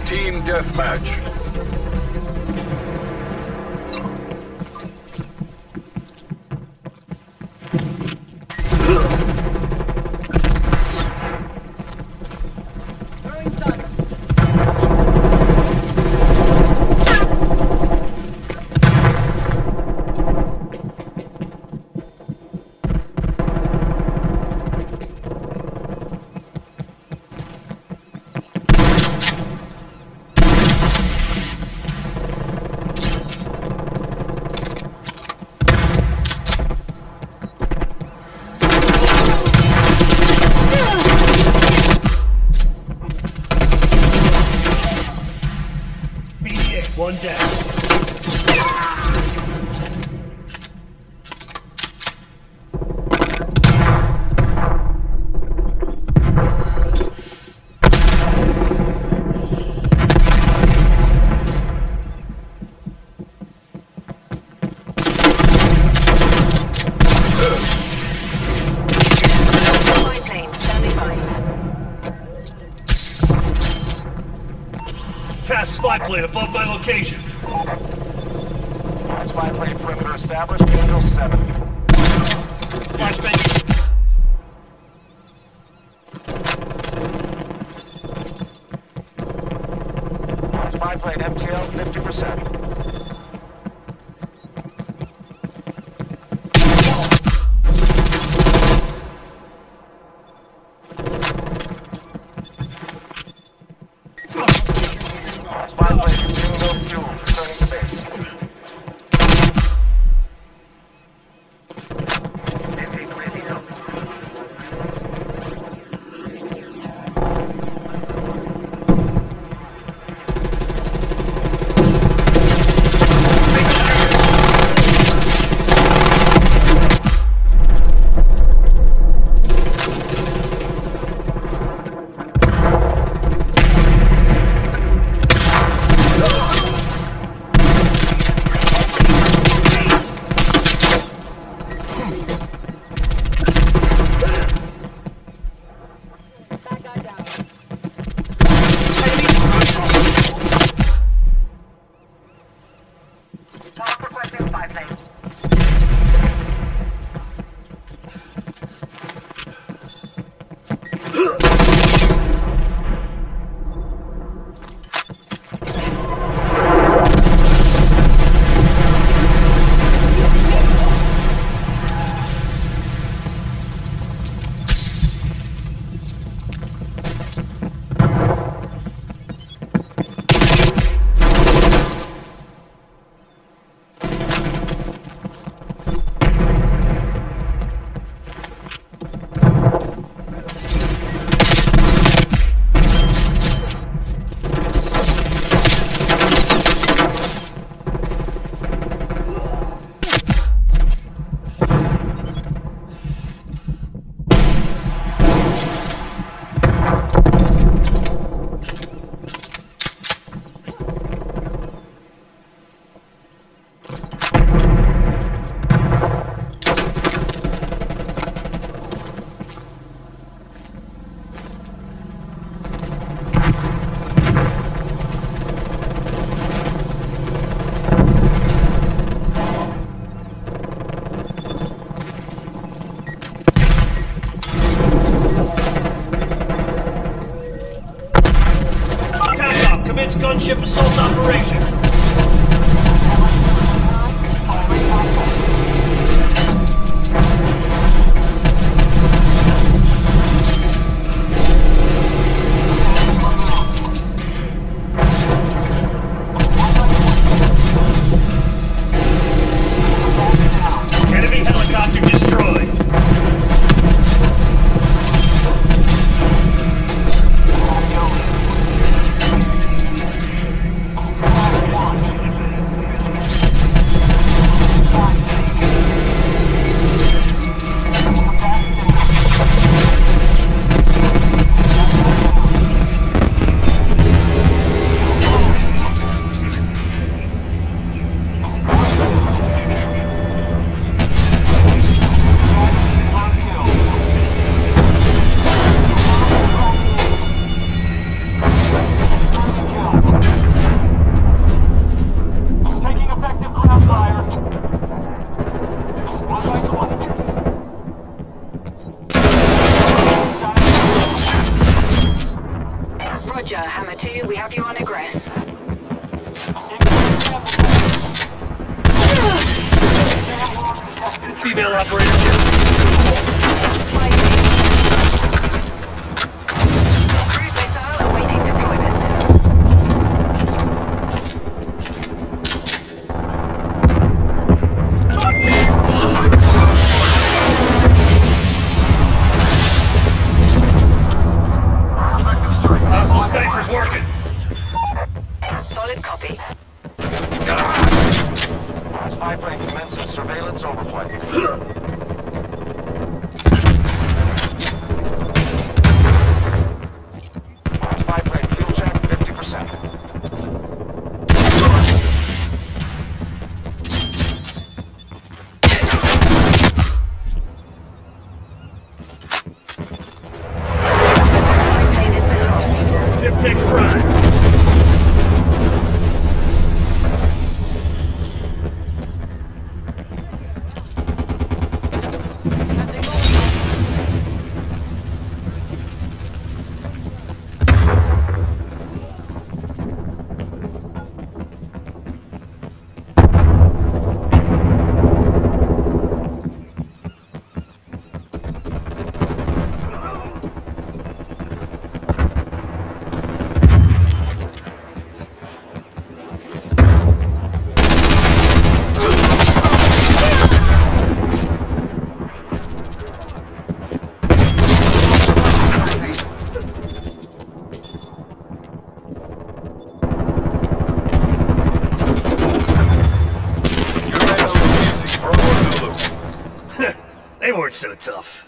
Team deathmatch. One down. Task spy plane above my location. Spy plane perimeter established. Angel 7. Flashbang. Spy plane MTL 50%. Spy plane consuming no fuel. Returning to base. Commence gunship assault operations. Enemy helicopter destroyed. Spy Roger, Hammer 2, we have you on egress. Female operator here. Cruise missile awaiting deployment. Hostile sniper's working. Solid copy. Spy plane commences surveillance overflight. Spy plane fuel check 50%. My plane has been lost. Zip-Tex Prime. They weren't so tough.